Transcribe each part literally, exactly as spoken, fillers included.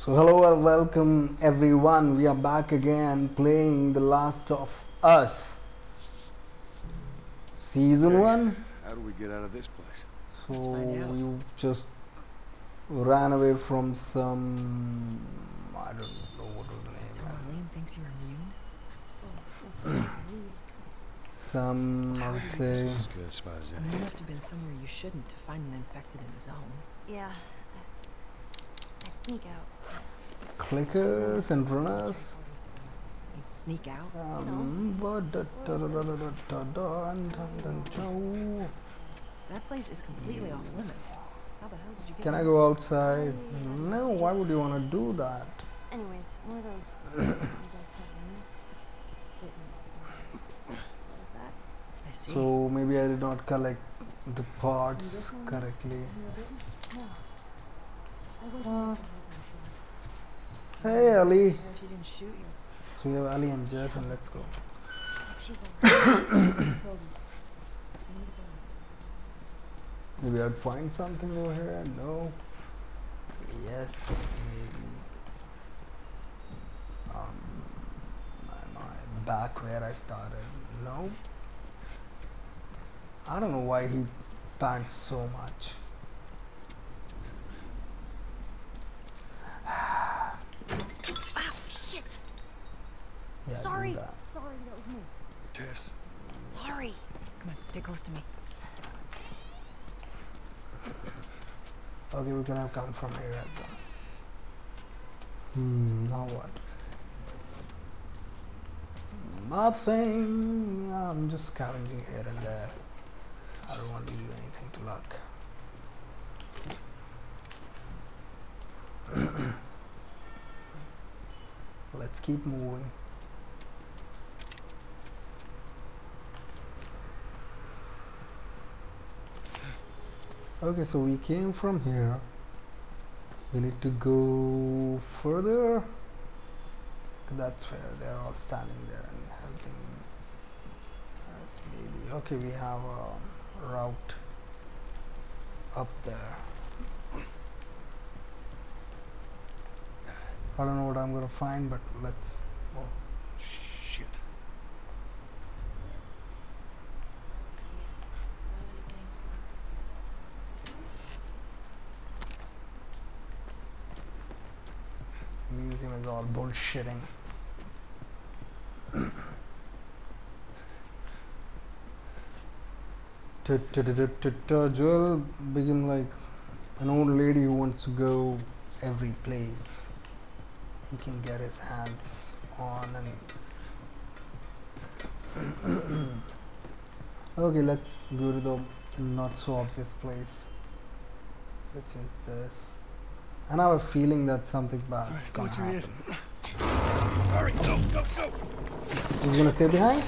So hello and welcome everyone. We are back again playing The Last of Us Season Okay. one. How do we get out of this place? So Let's find out. you just ran away from some, I don't know what was the So name. Eileen thinks you're immune? Some, I would say, This is as good a spot as any. You must have been somewhere you shouldn't to find an infected in the zone. Yeah, I'd, I'd sneak out. clickers and runners. You'd sneak out? Um, but da- da- da- da- da- da- da- da- dun- dun- dun- dun. That place is completely off limits. How the hell did you get Can I there? go outside? No, why would you want to do that? Anyways, one of those. you guys have rooms? What was that? I see. So maybe I did not collect the parts correctly. No. I was Uh, hey Ali. She didn't shoot you. So we have Ali and Jess and let's go. She's alright. Maybe I'd find something over here. No. Yes, maybe. Um, am I back where I started? No. I don't know why he pants so much. Ow, shit! Yeah, do Sorry. that. Sorry, that was me. Tess. Sorry. Come on, stay close to me. Okay, we can have come from here as well. Hmm, now what? Nothing. I'm just scavenging here and there. I don't want to leave anything to luck. Let's keep moving. Okay, so we came from here. We need to go further. That's fair. They're all standing there and helping us maybe. Okay, we have a route up there. I don't know what I'm gonna find, but let's. Oh. Shit. Museum is all bullshitting. Joel became like an old lady who wants to go every place he can get his hands on. And okay, let's go to the not so obvious place, which is this. And I have a feeling that something bad is gonna What's in it? happen. Hurry, go, go, go. He's gonna stay behind?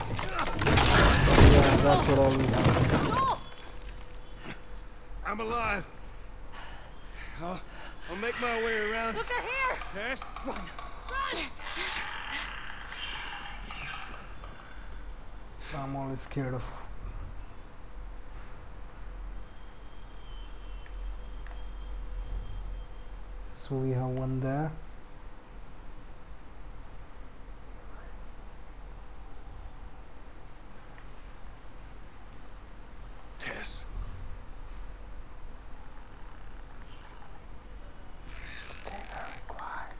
Yeah, that's what all we have. Joel! I'm alive. I'll, I'll make my way around. Look, they're here! Tess? Run! I'm always scared of. So we have one there. Tess. Stay very quiet.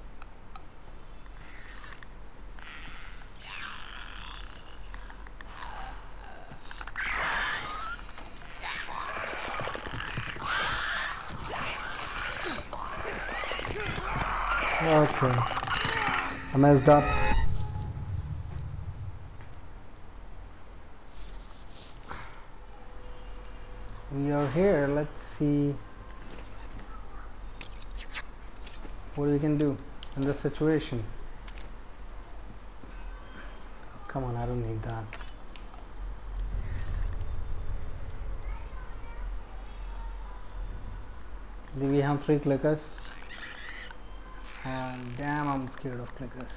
Okay. I messed up. We are here. Let's see what we can do in this situation. Come on, I don't need that. Do we have three clickers? And damn, I'm scared of clickers.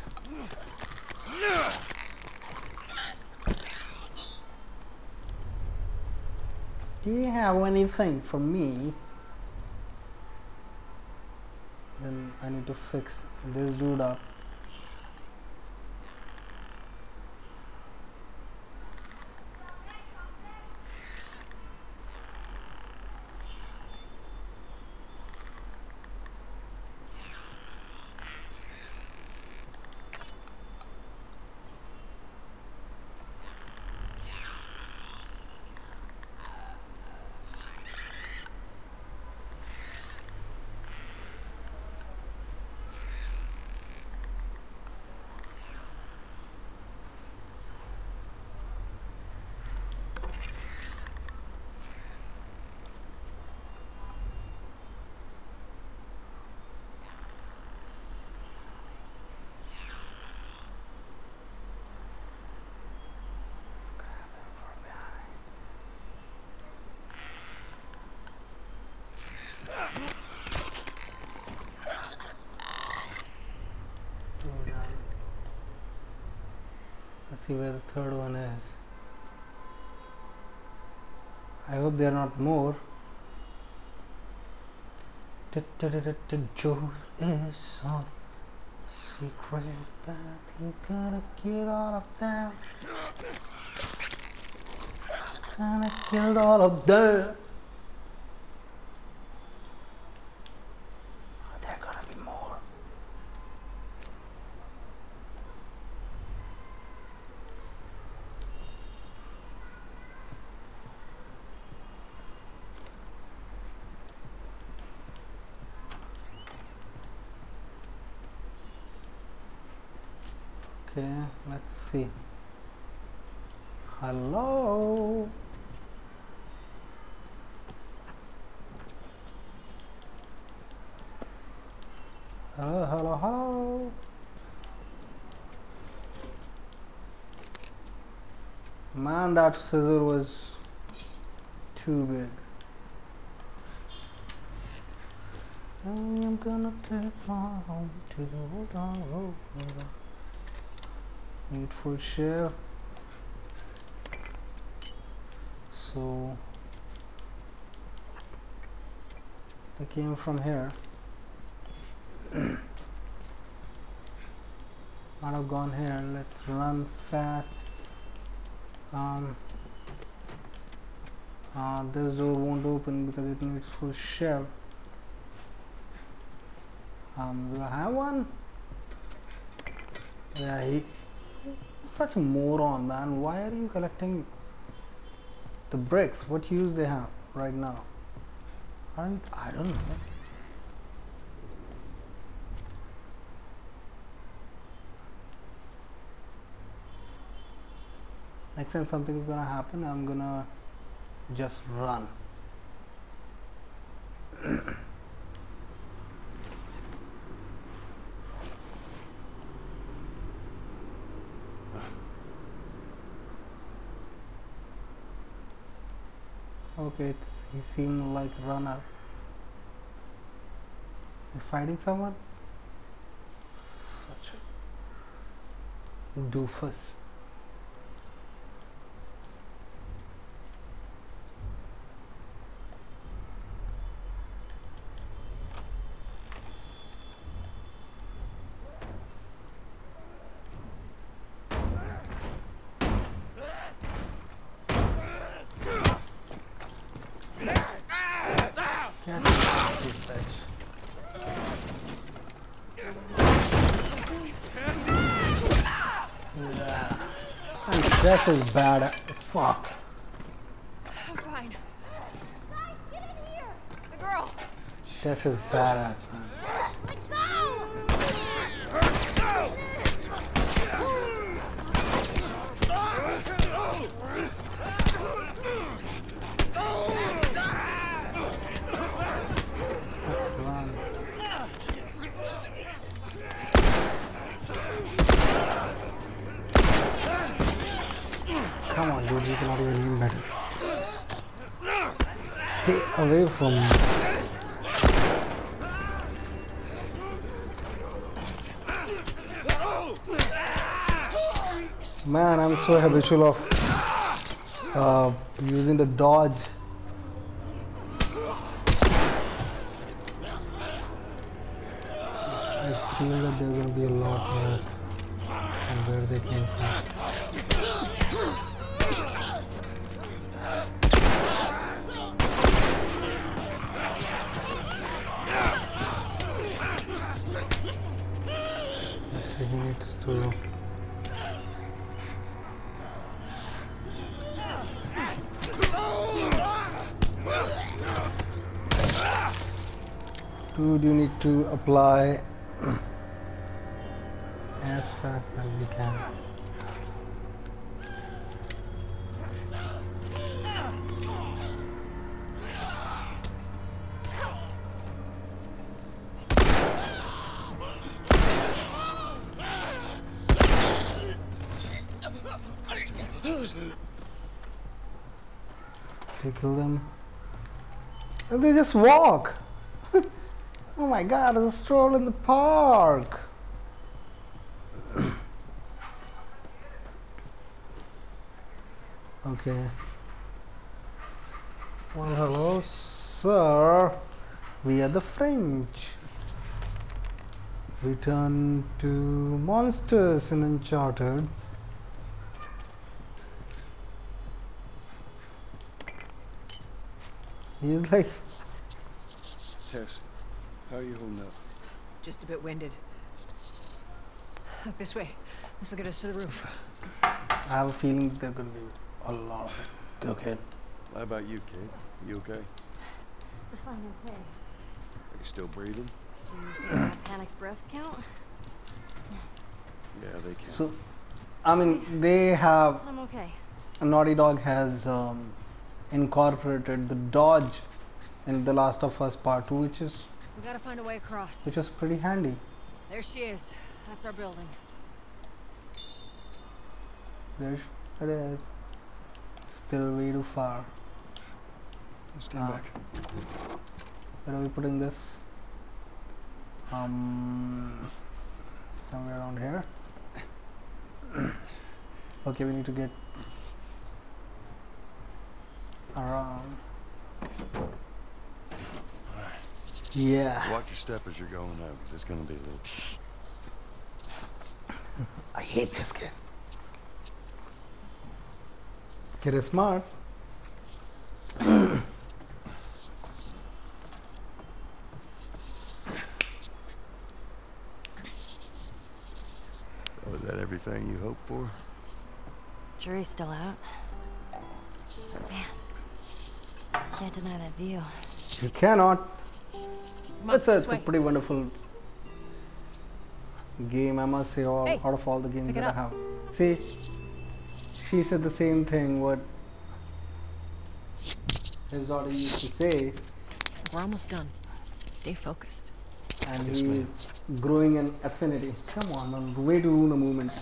Do you have anything for me? Then I need to fix this dude up. Let's see where the third one is. I hope there are not more. Joel is on secret path. He's gonna kill all of them. Gonna kill all of them. Are there gonna be more? Okay, let's see. Hello? Hello, hello, hello. Man, that scissor was too big. I'm gonna take my home to the old town road. Need full share. So they came from here. Might have gone here. Let's run fast. Um, uh, this door won't open because it needs full shell. Um, do I have one? Yeah, he. Such a moron, man. Why are you collecting the bricks? What use they have right now? I don't, I don't know. Next time something is gonna happen, I'm gonna just run. Okay, it's, he seemed like runner. Is he fighting someone? Such a doofus. Tess is bad at fuck. I'm fine. Guys, get in here! The girl! Tess is badass, man. Let go! Run. Come on, dude, you cannot even aim better. Stay away from me. Man, I'm so habitual of uh, using the dodge. feel that there will be a lot here and where they came from. Okay, he needs to. Dude, you need to apply as fast as you can. They kill them. And they just walk! Oh my god, it's a stroll in the park! Okay. Well, hello, sir. We are the French. Return to monsters in Uncharted. He's like... Tess, how are you holding up? Just a bit winded. Up this way. This will get us to the roof. I have a feeling there's gonna be a lot of it. Okay. How about you, kid? You okay? Define okay. Are you still breathing? Do you still have panic breaths count? Yeah, they can. So, I mean, they have... I'm okay. Naughty Dog has um, incorporated the dodge in The Last of Us Part two, which is We gotta find a way across. which is pretty handy. There she is. That's our building. There it is. Still way too far. Stand Ah. back. Where are we putting this? Um, somewhere around here. Okay, we need to get around. Yeah. Watch your step as you're going out, because it's going to be a little... I hate this kid. Kid is smart. Oh, is that everything you hoped for? Jury's still out. Man, can't deny that view. You cannot. Come on, It's a, this it's a way. pretty wonderful game, I must say, all, Hey, out of all the games pick it that I up. have. See, she said the same thing what his daughter used to say, We're almost done. Stay focused. and Yes, he's ma'am. growing an affinity. Come on, man, way to ruin a moment.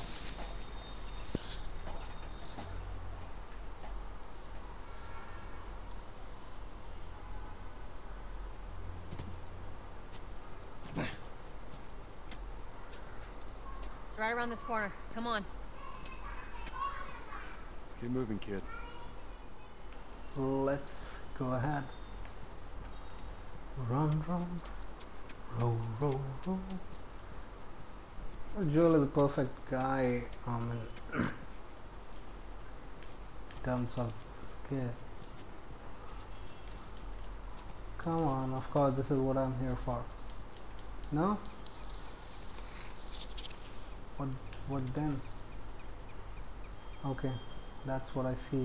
It's right around this corner. Come on. Keep moving, kid. Let's go ahead. Run, run, roll, roll, roll. Well, Joel is a perfect guy um, in terms of skill. Come on, of course, this is what I'm here for. No? What, what then? Okay, that's what I see.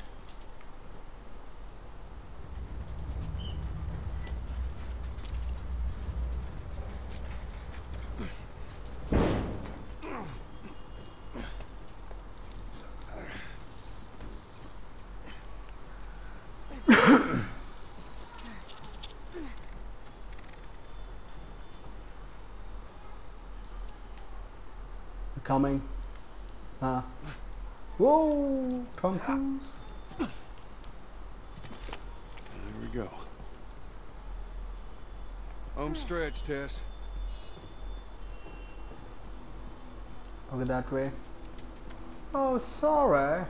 Coming. Ah. Whoa! Tom Cruise. There we go. Home stretch, Tess. Okay, that way. Oh, sorry.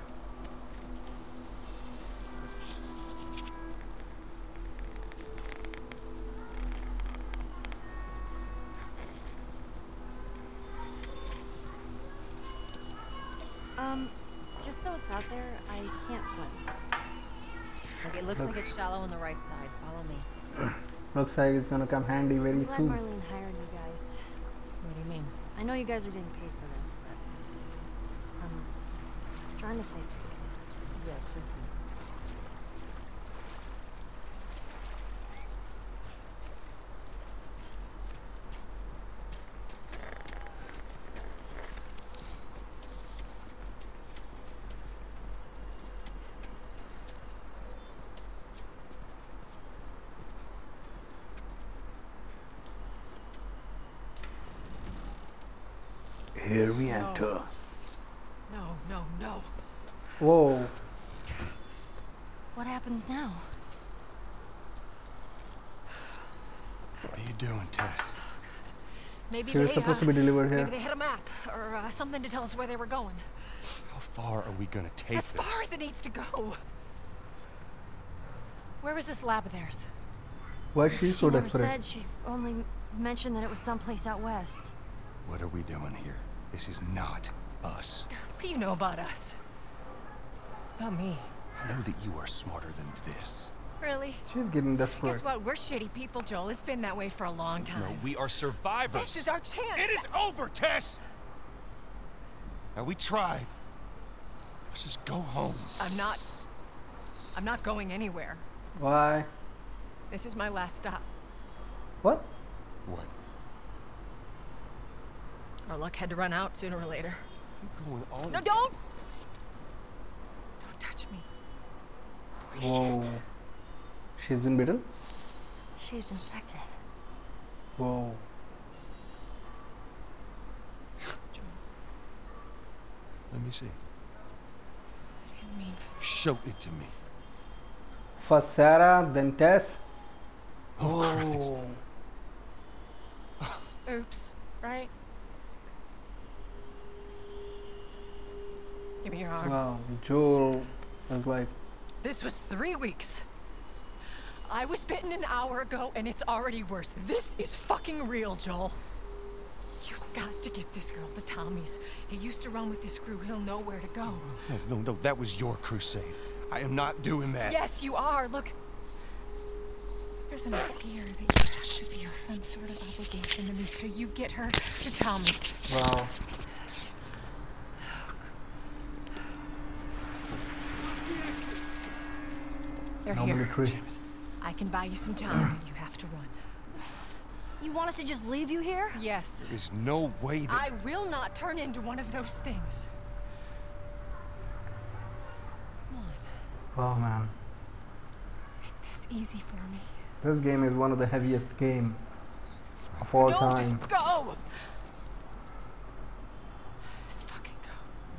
Um, just so it's out there, I can't swim. Look, it looks Look. like it's shallow on the right side. Follow me. Looks like it's gonna come handy very I'm glad soon. Marlene hired you guys. What do you mean? I know you guys are getting paid for this, but I'm trying to save face. Yeah, sure thing. Here we No. enter. No, no, no. Whoa. What happens now? What are you doing, Tess? Maybe She they, was supposed uh, to be delivered maybe here. they had a map or uh, something to tell us where they were going. How far are we gonna take As this? far as it needs to go. Where was this lab of theirs? Why is she She so never desperate? said. She only mentioned that it was someplace out west. What are we doing here? This is not us. What do you know about us? About me? I know that you are smarter than this. Really? She's getting desperate. Guess what? We're shitty people, Joel. It's been that way for a long time. No, we are survivors. This is our chance. It is over, Tess! Now, we tried. Let's just go home. I'm not... I'm not going anywhere. Why? This is my last stop. What? What? Our luck had to run out sooner or later. What's going on? No, don't! Don't touch me. Whoa. She's been bitten? She's infected. Whoa. Let me see. I didn't mean for Show it to me. First Sarah, then Tess. Oh, Christ. Whoa. Oops, right? Give me your arm. Wow. Joel was like, This was three weeks. I was bitten an hour ago and it's already worse. This is fucking real, Joel. You've got to get this girl to Tommy's. He used to run with this crew. He'll know where to go. No, no, no, that was your crusade. I am not doing that. Yes, you are. Look. There's enough here that you have to feel some sort of obligation to me, so you get her to Tommy's. wow. They're No here. military. I can buy you some time, but you have to run. You want us to just leave you here? Yes. There's no way that... I will not turn into one of those things. Come on. Wow, man. Make this easy for me. This game is one of the heaviest games of all no, time. just go! Just fucking go.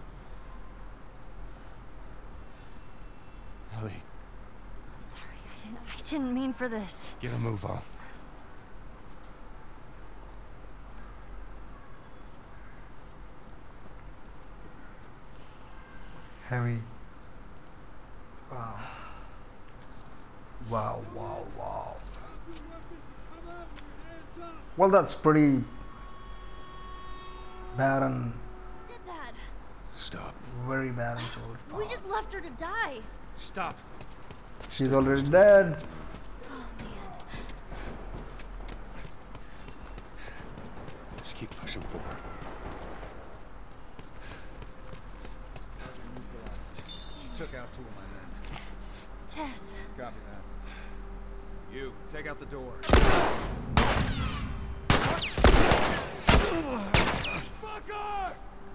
Ellie, I'm sorry. I didn't. I didn't mean for this. get a move on. Heavy. Wow. Wow, wow, wow. Well, that's pretty bad and Did that? Stop. very bad and Joel's We part. just left her to die. Stop. She's already dead. Oh man. Just keep pushing forward. Took out two of my men. Tess. Copy that. You, take out the door. Fucker!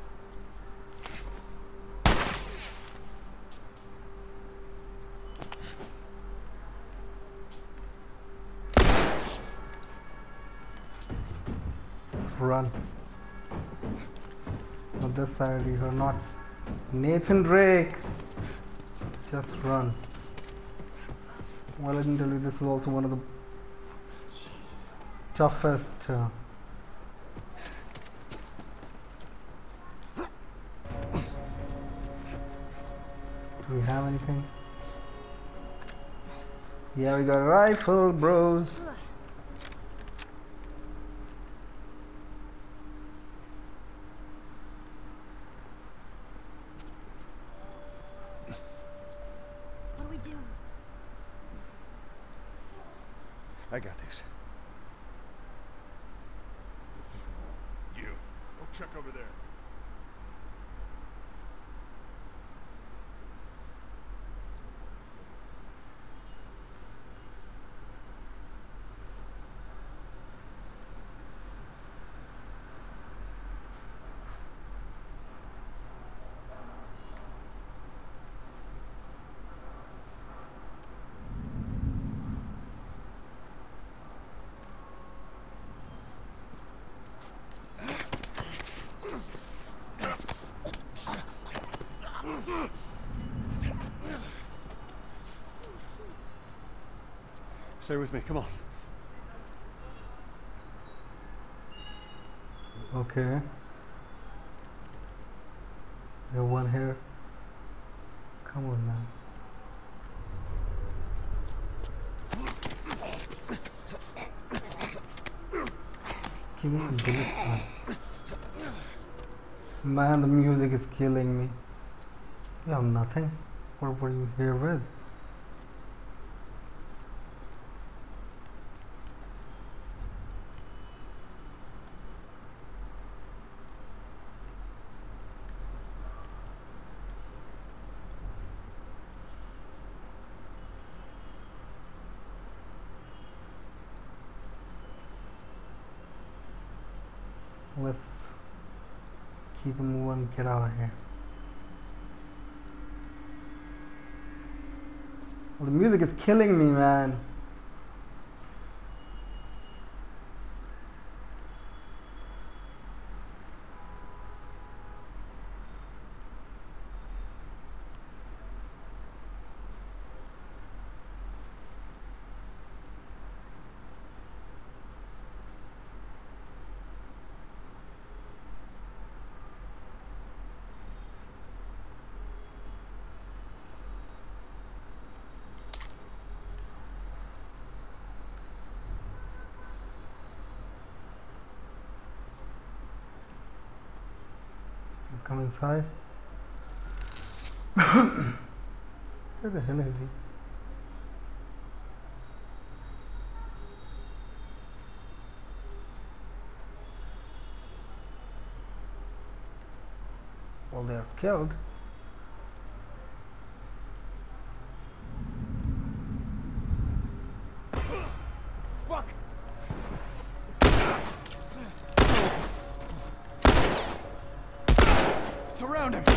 Run. On this side, you are not Nathan Drake. Just run. Well, I didn't tell you this is also one of the toughest. Uh, do we have anything? Yeah, we got a rifle, bros. I got this. You, go check over there. Stay with me, come on. Okay. There's one here. Come on now. Give me some bullets, man. Man, the music is killing me. You have nothing. What were you here with? Let's keep moving, get out of here. Well, the music is killing me, man. Come inside. Where the hell is he? Well, they are skilled. Fuck! Surround him!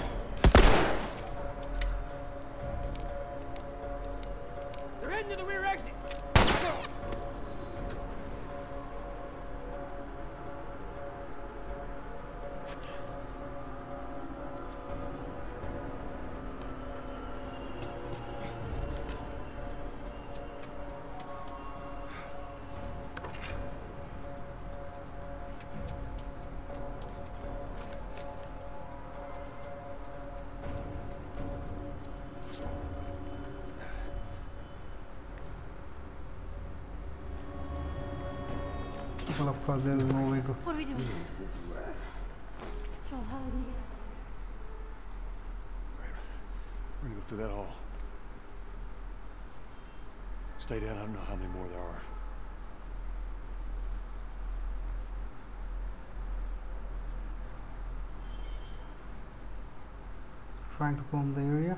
They're heading to the rear exit! Well, of course, there is no way to. What are we doing? Joel, how did we get? We're gonna go through that hall. Stay down, I don't know how many more there are. Trying to comb the area.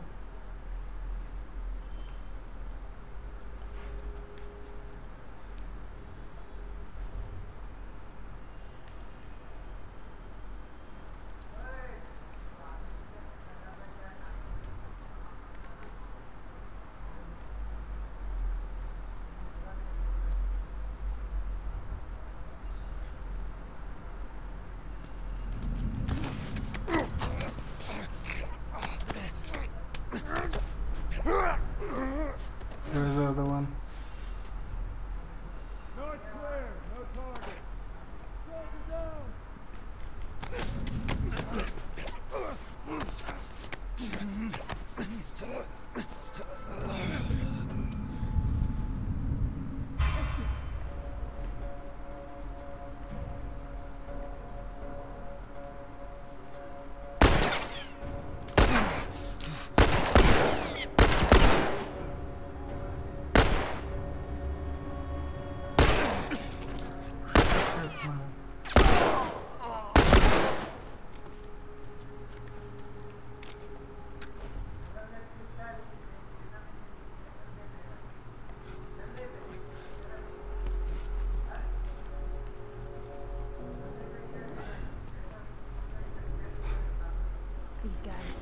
these guys.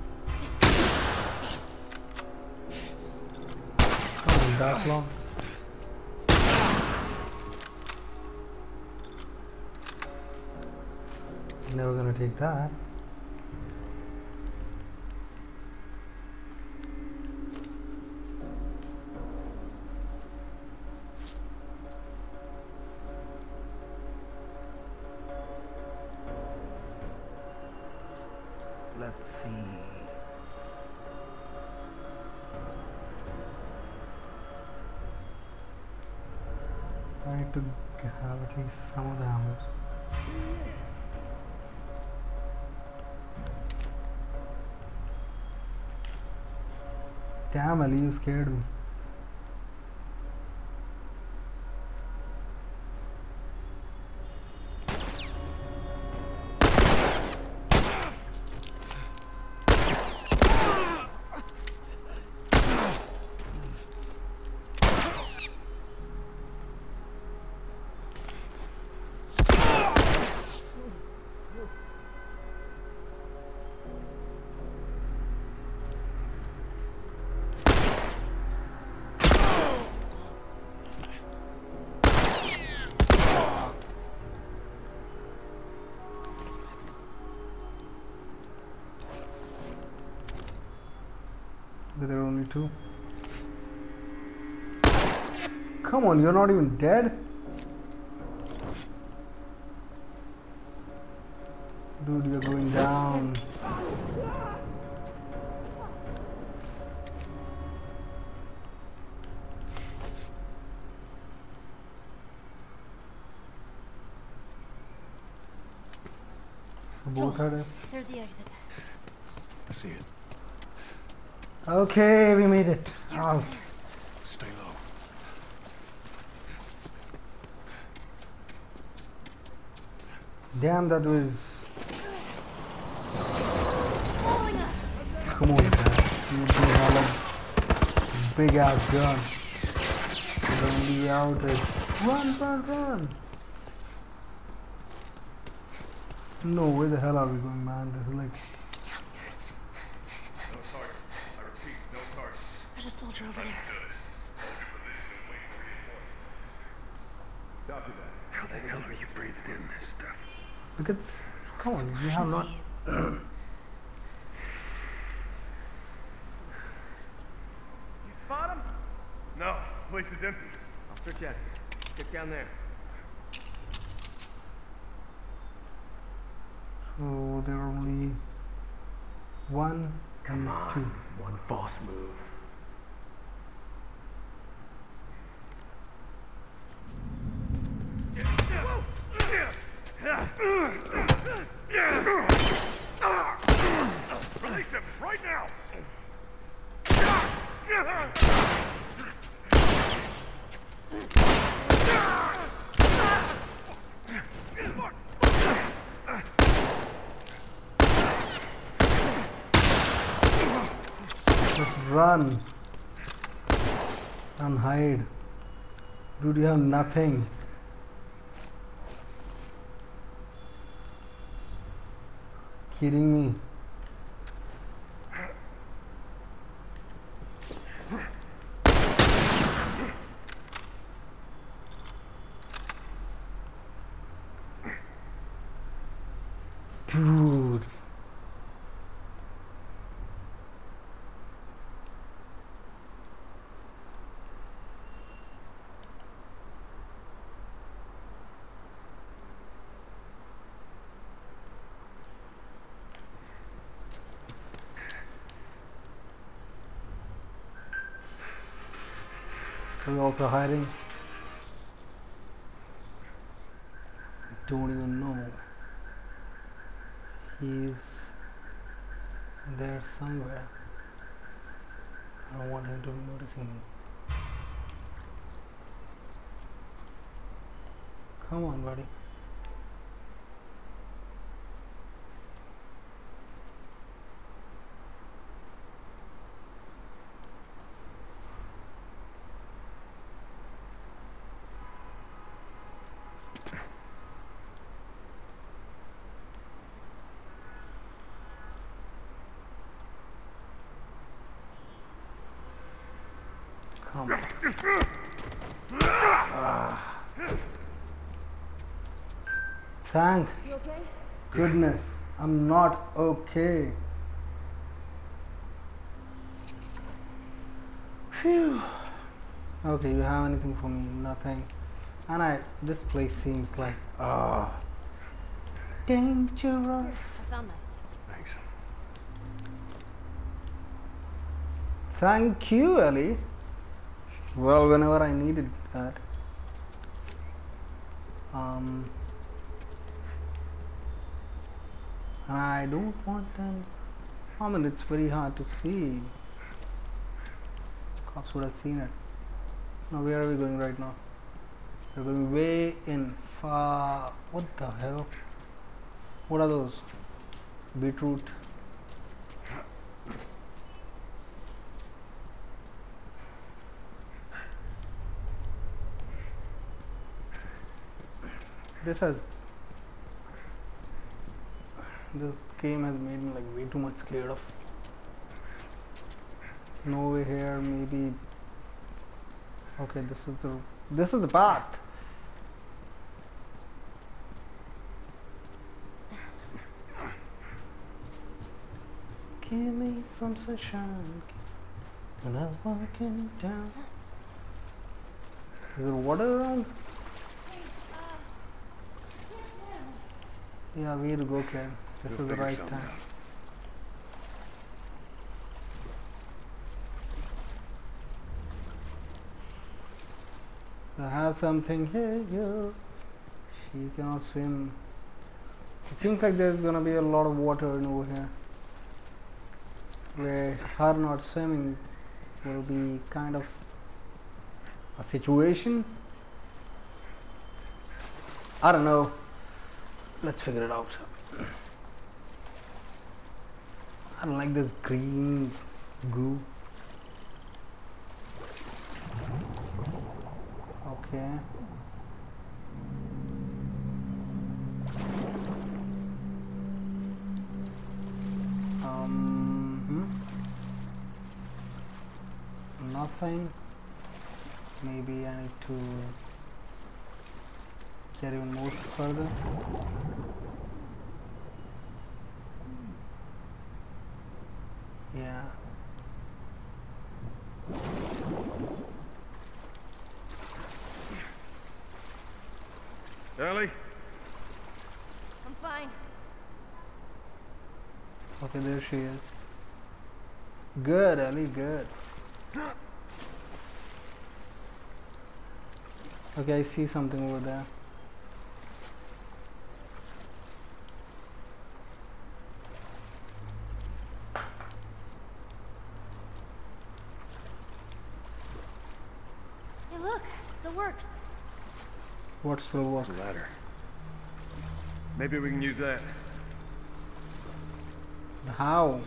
Come on, that long. Never gonna take that. Let's see. I need to have at least some of the ammo. Damn, Ellie, you scared me. There are only two. Come on, you're not even dead? Dude, you're going down. Both are dead. There's the exit. I see it. Okay, we made it out. Stay low. Damn, that was. Come on, man. You do have a big ass gun. The only out is run, run, run. No, where the hell are we going, man? This is like. There's a soldier over there. How the hell are you breathing in this stuff? Because, come on, you have not. You spot him? No, place is empty. I'll search after you. Get down there. So there are only one and two. One false move. Release him right now! Just run and hide. Dude, you have nothing. Kidding me? Dude. Are we also hiding? I don't even know. He's there somewhere. I don't want him to be noticing me. Come on, buddy. Um. Ah. Thank goodness, I'm not okay. Phew. Okay, you have anything for me? Nothing. And I, this place seems like, ah, dangerous. I found this. Thanks. Thank you, Ellie. Well, whenever I needed that. Um, and I don't want them. I mean, it's very hard to see. Cops would have seen it. Now, where are we going right now? We're going way in far. What the hell? What are those? Beetroot. This has. This game has made me like way too much scared of. No way here, maybe. Okay, this is the this is the path. Give me some sunshine when I'm walking down. Is there water around? Yeah, we need to go, Ken. This We'll is the figure right something time. out. I have something here, here. She cannot swim. It seems like there's gonna be a lot of water over here. Where her not swimming will be kind of a situation. I don't know. Let's figure it out. I don't like this green goo. Okay. Um, hmm. Nothing. Maybe I need to get even more further. Yeah. Ellie? I'm fine. Okay, there she is. Good, Ellie, good. Okay, I see something over there. Hey, look, it still works. What still works? There's a ladder. Maybe we can use that. How?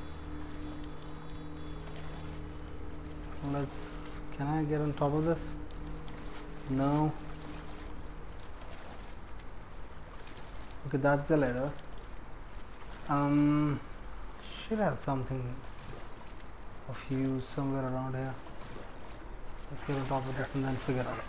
Let's. Can I get on top of this? No. Okay, that's the ladder. Um, should have something of use somewhere around here. Let's get on top of this and then figure out.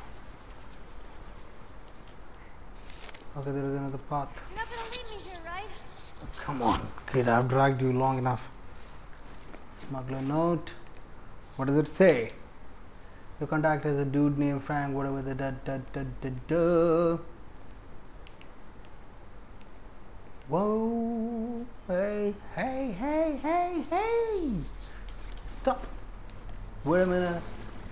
Okay, there is another path. You're not gonna leave me here, right? Come on, kid, I've dragged you long enough. Smuggler note. What does it say? Your contact is a dude named Frank, whatever the da da da da da. Whoa, hey, hey, hey, hey, hey! Stop! Wait a minute.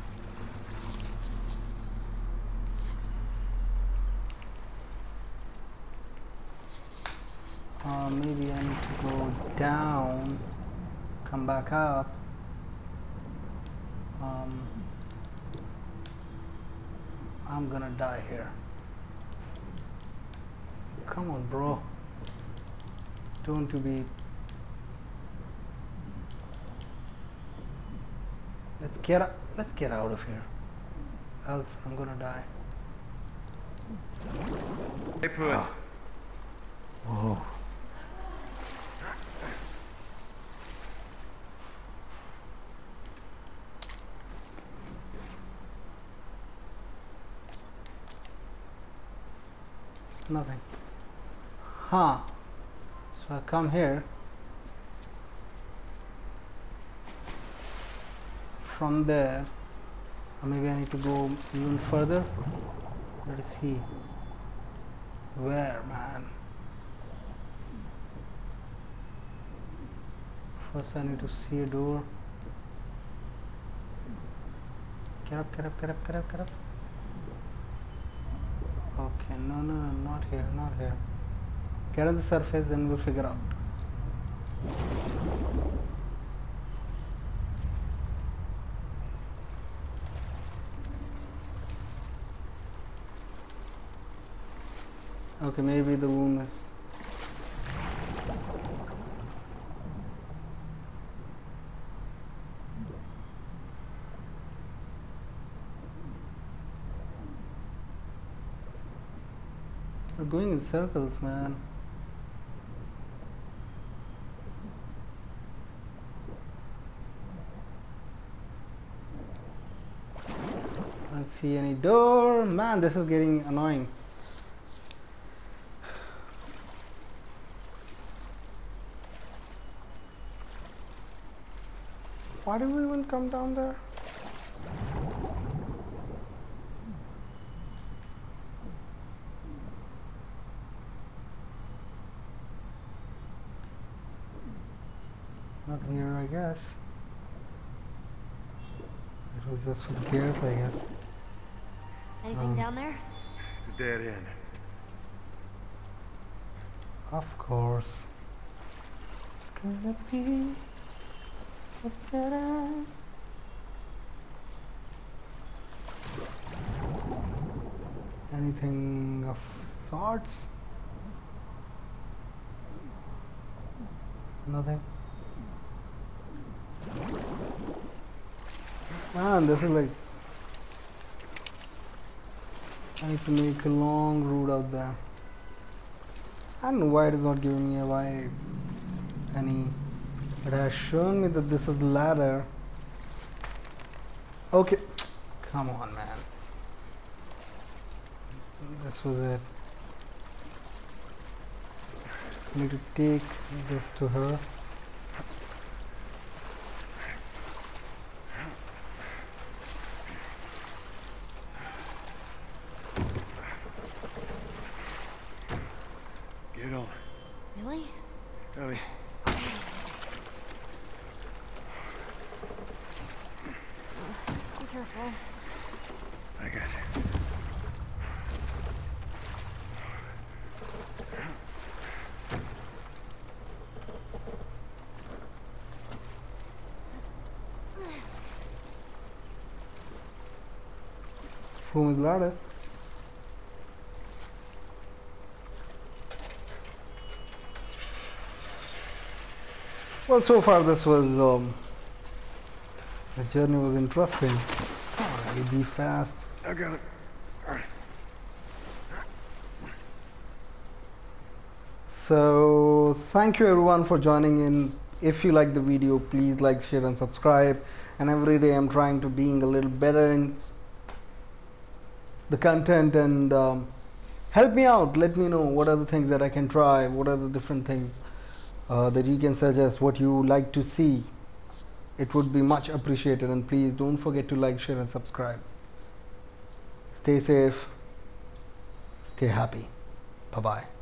Uh, maybe I need to go down, come back up. Um, I'm gonna die here. Come on, bro. Don't you be. Let's get up. Let's get out of here. Else I'm gonna die. Hey, put. Ah. Whoa. Nothing. Huh. So I come here. From there. Or maybe I need to go even further. Let's see. Where, man? First I need to see a door. Get up, get up, get up, get up, get up. Okay, no, no, no, not here, not here. Get on the surface, then we'll figure out. Okay, maybe the room is... We're going in circles, man. Can't see any door. Man, this is getting annoying. Why did we even come down there? Nothing here, I guess. It was just for gears, I guess. Anything Um, down there? It's a dead end. Of course. It's gonna be a better. Anything of sorts? Nothing. Man, this is like... I need to make a long route out there. I don't know why it is not giving me a why any... It has shown me that this is the ladder. Okay. Come on, man. This was it. I need to take this to her. Get on. Really? Ellie. Be careful. I got you. Room is ladder. Well, so far this was um, the journey was interesting. Alright, be fast. I got it. All right. So thank you everyone for joining in. If you like the video, please like, share and subscribe. And every day I'm trying to being a little better in the content, and um, help me out. Let me know what are the things that I can try, what are the different things uh, that you can suggest, what you like to see. It would be much appreciated, and please don't forget to like, share and subscribe. Stay safe, stay happy. Bye bye.